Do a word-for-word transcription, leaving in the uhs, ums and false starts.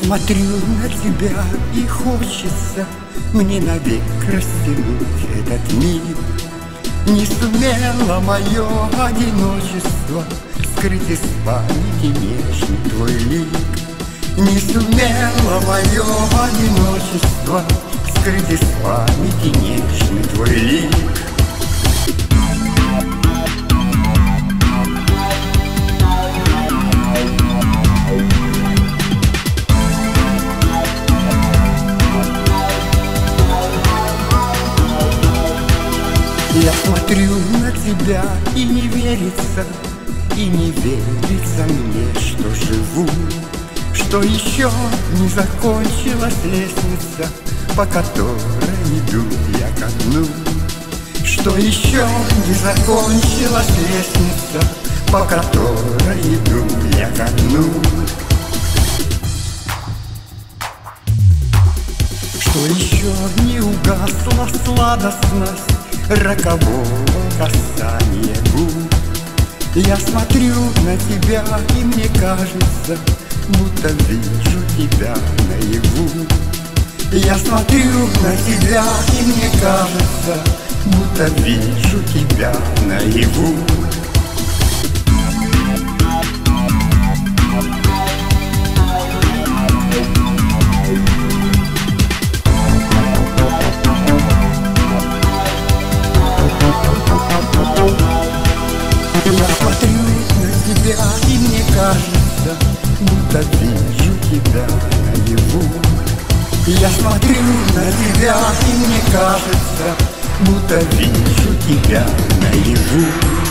смотрю на тебя и хочется мне навек растянуть этот мир. Не сумело мое одиночество скрыть из памяти нежный твой лик. Не сумело мое одиночество скрыть из памяти нежный твой лик. Я смотрю на тебя и не верится, и не верится мне, что живу, что еще не закончилась лестница, по которой иду я ко дну. Что еще не закончилась лестница, по которой иду я ко дну. Что еще не угасла сладостность рокового касания губ. Я смотрю на тебя, и мне кажется, будто вижу тебя наяву. Я смотрю на тебя, и мне кажется, будто вижу тебя наяву. Я смотрю на тебя, и мне кажется, будто вижу тебя наяву. Я смотрю на тебя, и мне кажется, будто вижу тебя наяву.